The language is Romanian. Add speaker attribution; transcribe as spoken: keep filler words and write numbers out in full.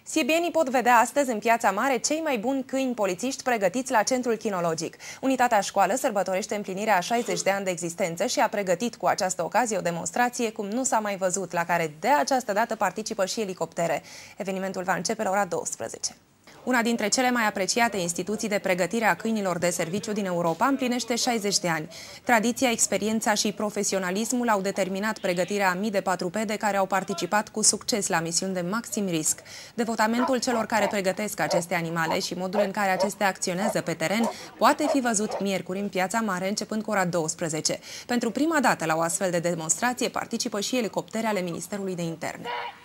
Speaker 1: Siebienii pot vedea astăzi în Piața Mare cei mai buni câini polițiști pregătiți la Centrul Kinologic. Unitatea școală sărbătorește împlinirea a șaizeci de ani de existență și a pregătit cu această ocazie o demonstrație cum nu s-a mai văzut, la care de această dată participă și elicoptere. Evenimentul va începe la ora douăsprezece. Una dintre cele mai apreciate instituții de pregătire a câinilor de serviciu din Europa împlinește șaizeci de ani. Tradiția, experiența și profesionalismul au determinat pregătirea a mii de patrupede care au participat cu succes la misiuni de maxim risc. Devotamentul celor care pregătesc aceste animale și modul în care acestea acționează pe teren poate fi văzut miercuri în Piața Mare, începând cu ora douăsprezece. Pentru prima dată la o astfel de demonstrație participă și elicoptere ale Ministerului de Interne.